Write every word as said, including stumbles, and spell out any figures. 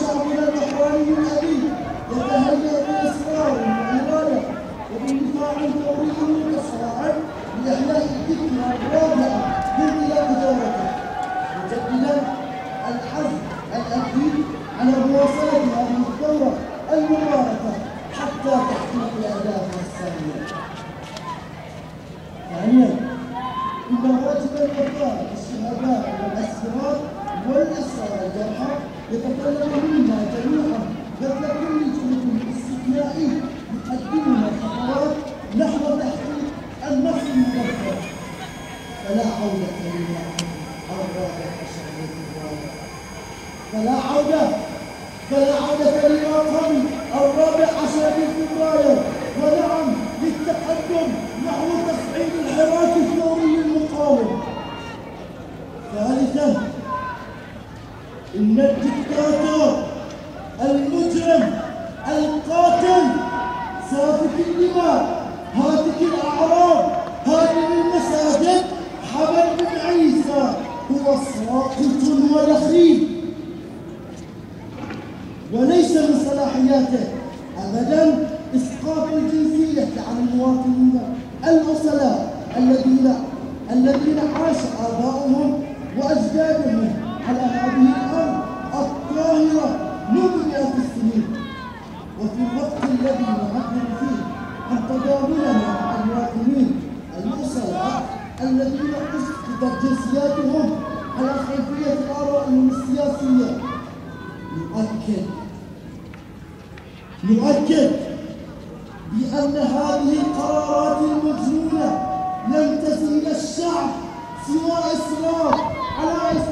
شعبنا البحريني الأبي يتهيأ بإصرار وإرادة وباندفاع ثوري متصاعد لإحياء الذكرى الرابعة لانطلاق ثورته، مجددا الحزم الأكيد على مواصلة هذه الثورة المباركة حتى تحقيق أهدافها السامية. ثانيا، إن واجب الوفاء بالشهداء والأسرار والأسرى الجرحى يتطلب منا جميعا بذل كل جهد استثنائي يقدمنا خطوات نحو تحقيق النصر المبكر. فلا عودة للوطن الرابع عشر للفبراير فلا عودة فلا عودة للوطن الرابع عشر للفبراير ونعم للتقدم نحو تصعيد الحراك الثوري المقاوم. ثالثا، إن الدكتاتور المجرم القاتل سافك الدماء هاتك الأعراض هادم المساجد حبل بن عيسى هو ساقط ودخيل، وليس من صلاحياته أبدا إسقاط الجنسية عن المواطنين الأصلاء الذين الذين عاش آباؤهم وأجدادهم على هذه الأرض الطاهرة منذ مئات السنين. وفي الوقت الذي نعبر فيه عن تضامننا مع المواطنين الأصلاء الذين أسقطت جنسياتهم على خلفية آرائهم السياسية، نؤكد نؤكد بأن هذه القرارات المجنونة لم تزيد الشعب سوى إصرار على